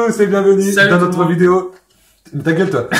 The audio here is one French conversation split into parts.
tous et bienvenue Salut dans tout le notre monde. vidéo. Ta gueule toi.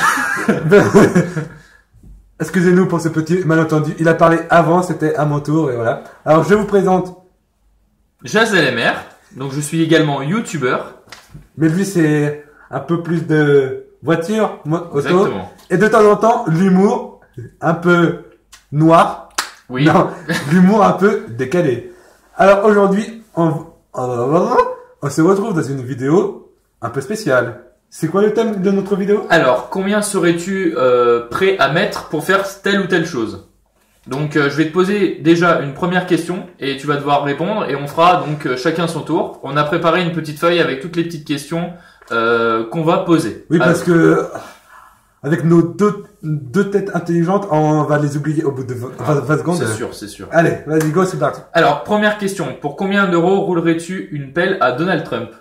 Excusez-nous pour ce petit malentendu. Il a parlé avant, c'était à mon tour et voilà. Alors je vous présente. Jazz LMR, donc je suis également youtubeur. Mais lui c'est un peu plus de voiture, moi, auto. Exactement. Et de temps en temps l'humour un peu noir. Oui. Non, l'humour un peu décalé. Alors aujourd'hui on se retrouve dans une vidéo un peu spéciale. C'est quoi le thème de notre vidéo? Alors, combien serais-tu prêt à mettre pour faire telle ou telle chose? Donc, je vais te poser déjà une première question et tu vas devoir répondre et on fera donc chacun son tour. On a préparé une petite feuille avec toutes les petites questions qu'on va poser. Oui, parce Alors, que avec nos deux têtes intelligentes, on va les oublier au bout de 20 secondes. c'est sûr, c'est sûr. Allez, vas-y, go, c'est parti. Alors, première question. Pour combien d'euros roulerais-tu une pelle à Donald Trump?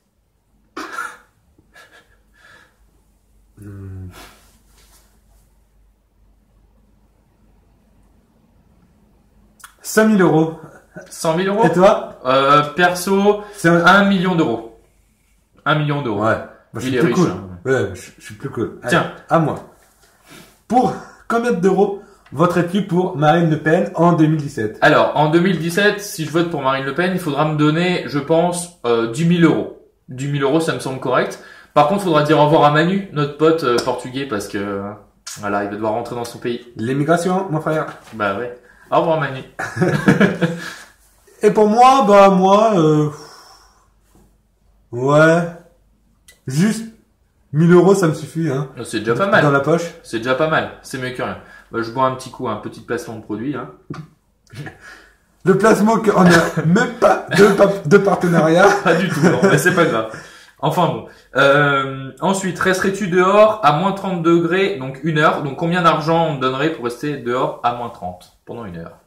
5 000 euros. 100 000 euros? Et toi? Perso, C'est un... 1 million d'euros. 1 million d'euros. Ouais. Moi, je Il suis est plus riche, cool. hein. Ouais, je suis plus cool. Allez, Tiens. à moi. Pour combien d'euros voterais-tu pour Marine Le Pen en 2017? Alors, en 2017, si je vote pour Marine Le Pen, il faudra me donner, je pense, 10 000 euros. 10 000 euros, ça me semble correct. Par contre, il faudra dire au revoir à Manu, notre pote portugais, parce que, voilà, il va devoir rentrer dans son pays. L'immigration, mon frère. Bah ouais. Au revoir Manu. Et pour moi, ouais. Juste 1000 euros, ça me suffit, hein. C'est déjà pas Dans mal. la poche. C'est déjà pas mal. C'est mieux que rien. Bah, je bois un petit coup, un petit placement de produit, hein. Le placement qu'on a même pas de partenariat. Pas du tout, non, mais c'est pas grave. Enfin bon. Ensuite, resterais-tu dehors à moins 30 degrés, donc 1 heure. Donc combien d'argent on te donnerait pour rester dehors à moins 30 pendant 1 heure?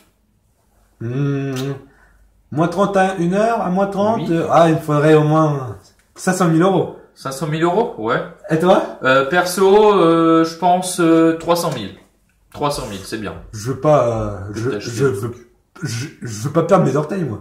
Moins 30 à 1 heure, à moins 30, Oui. il me faudrait au moins 500 000 euros. 500 000 euros? Ouais. Et toi? Perso, je pense 300 000. 300 000, c'est bien. Je veux pas, je veux pas perdre mes orteils, moi.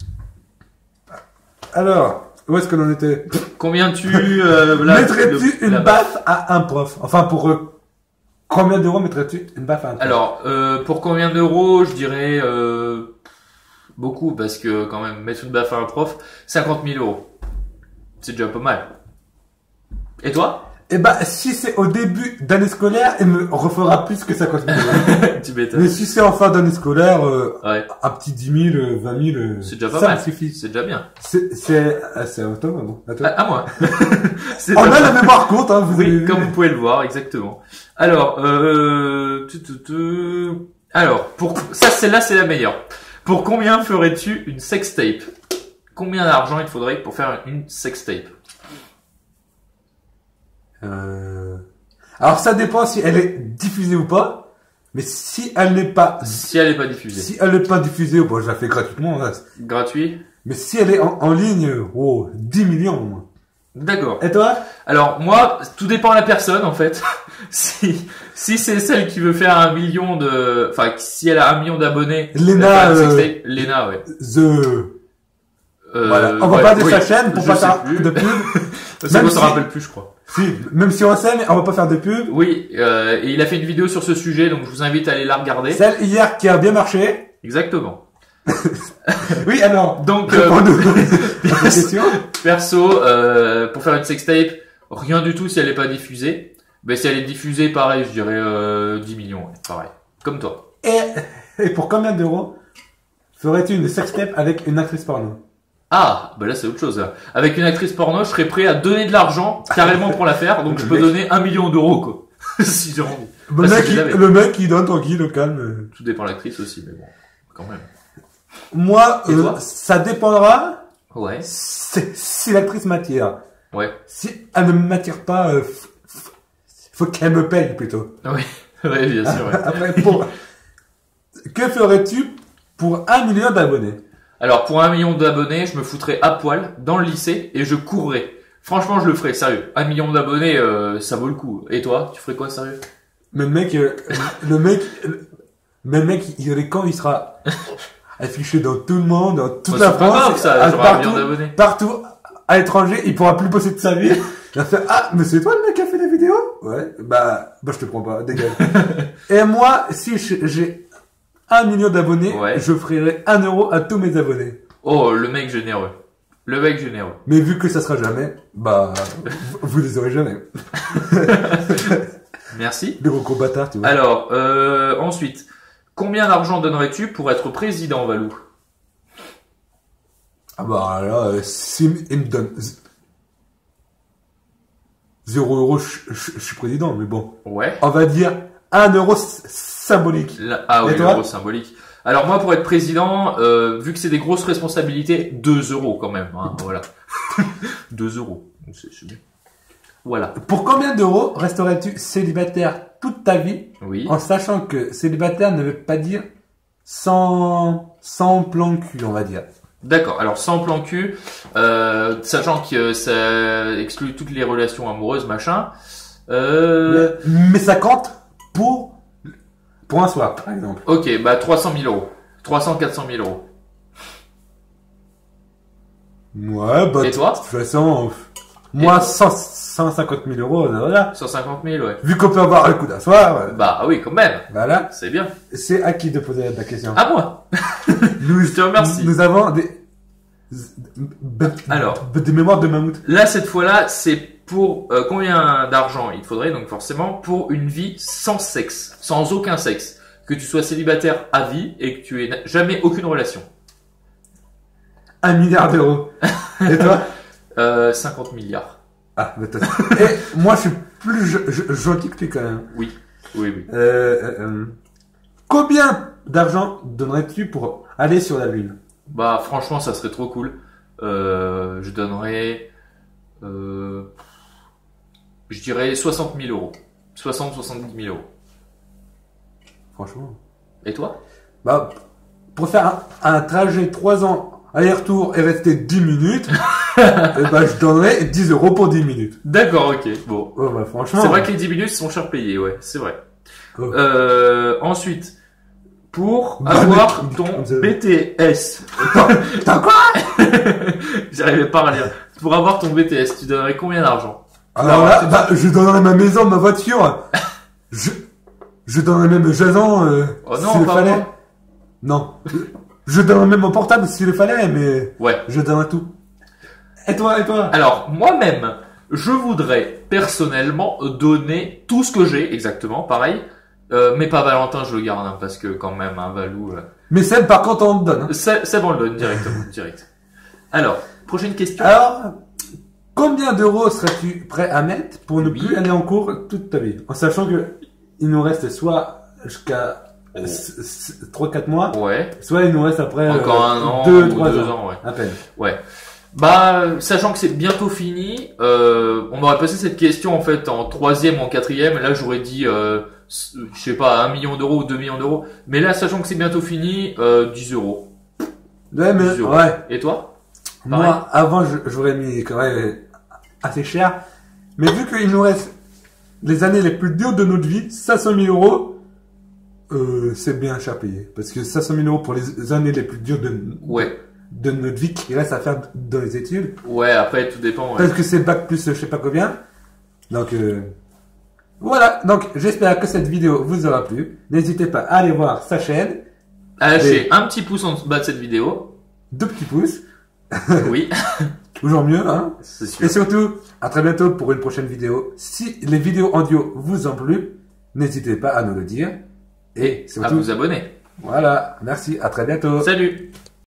Alors, où est-ce que l'on était? Combien tu... Mettrais-tu une la baffe à un prof? Enfin, pour combien d'euros mettrais-tu une baffe à un prof? Alors, pour combien d'euros? Je dirais beaucoup, parce que quand même, mettre une baffe à un prof, 50 000 euros. C'est déjà pas mal. Et toi? Eh ben, si c'est au début d'année scolaire, il me refera plus que 50 000 euros. Tu m'étonnes. Mais si c'est en fin d'année scolaire, Ouais, un petit 10 000, 20 000, c'est déjà pas ça mal. me suffit. C'est déjà bien. C'est à toi, bon, à toi. À moi. C'est On déjà a bien. la mémoire courte, hein, vous avez Oui, vu. comme vous pouvez le voir, exactement. Alors, alors, celle-là, c'est la meilleure. Pour combien ferais-tu une sextape? Combien d'argent il te faudrait pour faire une sextape? Alors ça dépend si elle est diffusée ou pas. Mais si elle n'est pas, Si elle est pas diffusée. si elle n'est pas diffusée, bon, je la fais gratuitement. Hein. Gratuit? Mais si elle est en ligne, 10 millions au moins. D'accord. Et toi? Alors, moi, tout dépend de la personne, en fait. Si c'est celle qui veut faire 1 million enfin, si elle a 1 million d'abonnés. Léna, elle fait une sextape. Léna, ouais. Voilà. On va ouais, pas de oui. sa chaîne pour Je pas sais faire plus. de pub. Ça Même ne se si- rappelle plus, je crois. Si, même si on sait, mais on va pas faire de pub. Oui, et il a fait une vidéo sur ce sujet, donc je vous invite à aller la regarder. Celle hier qui a bien marché. Exactement. Oui, alors. Donc, Réponds-nous à ta question. perso, pour faire une sextape, rien du tout si elle n'est pas diffusée. Mais si elle est diffusée, pareil, je dirais 10 millions, ouais, pareil. Comme toi. Et pour combien d'euros ferais-tu une sextape avec une actrice porno? Ah, bah là c'est autre chose. Là. Avec une actrice porno, je serais prêt à donner de l'argent carrément pour la faire, donc je peux donner 1 million d'euros, quoi. Si j'ai envie. Le Bah, mec, c'est déjà le mec, il donne tranquille, au calme. Tout dépend de l'actrice aussi, mais bon, quand même. Moi, Et toi ça dépendra Ouais, si l'actrice m'attire. ouais, Si elle ne m'attire pas, faut qu'elle me paye plutôt. oui, ouais, bien sûr. Ouais. Après, que ferais-tu pour 1 million d'abonnés? Alors pour 1 million d'abonnés, je me foutrais à poil dans le lycée et je courrais. Franchement, je le ferais, sérieux. 1 million d'abonnés, ça vaut le coup. Et toi, tu ferais quoi, sérieux? Mais le mec, quand il sera affiché dans tout le monde, dans toute Bah, la c'est pas France, grave, ça, j'aurai 1 million d'abonnés. partout à l'étranger, il pourra plus bosser de sa vie. Il va faire, ah, mais c'est toi le mec qui a fait la vidéo? Ouais, bah, je te prends pas, dégage. Et moi, si j'ai 1 million d'abonnés, Ouais. je ferai 1 euro à tous mes abonnés. Oh, le mec généreux. Le mec généreux. Mais vu que ça sera jamais, bah, vous les aurez jamais. Merci. Les gros bâtards, tu vois. Alors, ensuite, combien d'argent donnerais-tu pour être président, Valou? Ah bah là, si il me donne 0 euro, je suis président, mais bon. Ouais. On va dire 1 euro symbolique. Ah oui, Et toi l'euro symbolique. Alors moi, pour être président, vu que c'est des grosses responsabilités, 2 euros quand même. Hein, voilà. 2 euros. C'est bien. Voilà. Pour combien d'euros resterais-tu célibataire toute ta vie, Oui. en sachant que célibataire ne veut pas dire sans plan cul, on va dire. D'accord. Alors sans plan cul, sachant que ça exclut toutes les relations amoureuses, machin. Mais ça compte pour un soir, par exemple. Ok, bah 300 000 euros. 400 000 euros. Ouais, bah, Et toi de toute façon, moi, 150 000 euros, voilà. 150 000, ouais. Vu qu'on peut avoir un coup d'un soir, Bah oui, quand même. voilà. C'est bien. C'est à qui de poser la question? À moi. Nous, Je te remercie. Nous avons des Alors. des mémoires de mammouth. Là, cette fois-là, c'est pour combien d'argent il te faudrait, donc forcément, pour une vie sans sexe, sans aucun sexe. Que tu sois célibataire à vie et que tu aies jamais aucune relation. 1 milliard d'euros. Et toi? 50 milliards. Ah, bah, et moi, je suis plus gentil que lui, quand même. Oui, oui, oui. Combien d'argent donnerais-tu pour aller sur la Lune? Bah, franchement, ça serait trop cool. Je donnerais, je dirais 60 000 euros. 70 000 euros. Franchement. Et toi? Bah, pour faire un trajet 3 ans aller-retour et rester 10 minutes, bah, je donnerais 10 euros pour 10 minutes. D'accord, ok. Bon. Oh, bah, franchement. C'est vrai que les 10 minutes sont cher payés, ouais, c'est vrai. Oh. Ensuite, pour Bah, avoir mais- ton mais- BTS. T'as quoi? J'arrivais pas à lire. Pour avoir ton BTS, tu donnerais combien d'argent? Alors là, bah, je donnerais ma maison, ma voiture. Je donnerais même Jason, Oh non, s'il le pas fallait. moi. Non. Je donnerais même mon portable s'il le fallait, mais Ouais. je donnerais tout. Et toi? Alors, moi-même, je voudrais personnellement donner tout ce que j'ai, exactement, pareil. Mais pas Valentin, je le garde, hein, parce que quand même, un Valou... Mais Seb, par contre, on te donne. Hein. C'est bon, le donne directement, direct. Alors, prochaine question. Alors, combien d'euros serais-tu prêt à mettre pour ne Oui. plus aller en cours toute ta vie? En sachant que il nous reste soit jusqu'à Oh. 3-4 mois, Ouais. soit il nous reste après Encore un an, 2-3 ou 2 ans. ans, ouais. À peine. Ouais. Bah, sachant que c'est bientôt fini, on aurait passé cette question en fait en 3e ou en 4e. Là, j'aurais dit, je sais pas, 1 million d'euros ou 2 millions d'euros. Mais là, sachant que c'est bientôt fini, 10 euros. Ouais, mais, 10 euros. ouais. Et toi? Moi, avant, j'aurais mis quand même assez cher. Mais vu qu'il nous reste les années les plus dures de notre vie, 500 000 euros, c'est bien cher payé. Parce que 500 000 euros pour les années les plus dures Ouais. de notre vie qui reste à faire dans les études. Ouais, après, tout dépend. Ouais. Parce que c'est bac plus je sais pas combien. Donc, voilà. Donc, j'espère que cette vidéo vous aura plu. N'hésitez pas à aller voir sa chaîne. À lâcher un petit pouce en bas de cette vidéo. 2 petits pouces. Oui, Toujours mieux, hein. c'est sûr. Et surtout, à très bientôt pour une prochaine vidéo. Si les vidéos audio vous ont plu, n'hésitez pas à nous le dire. Et À surtout, vous abonner. voilà. Merci. À très bientôt. Salut!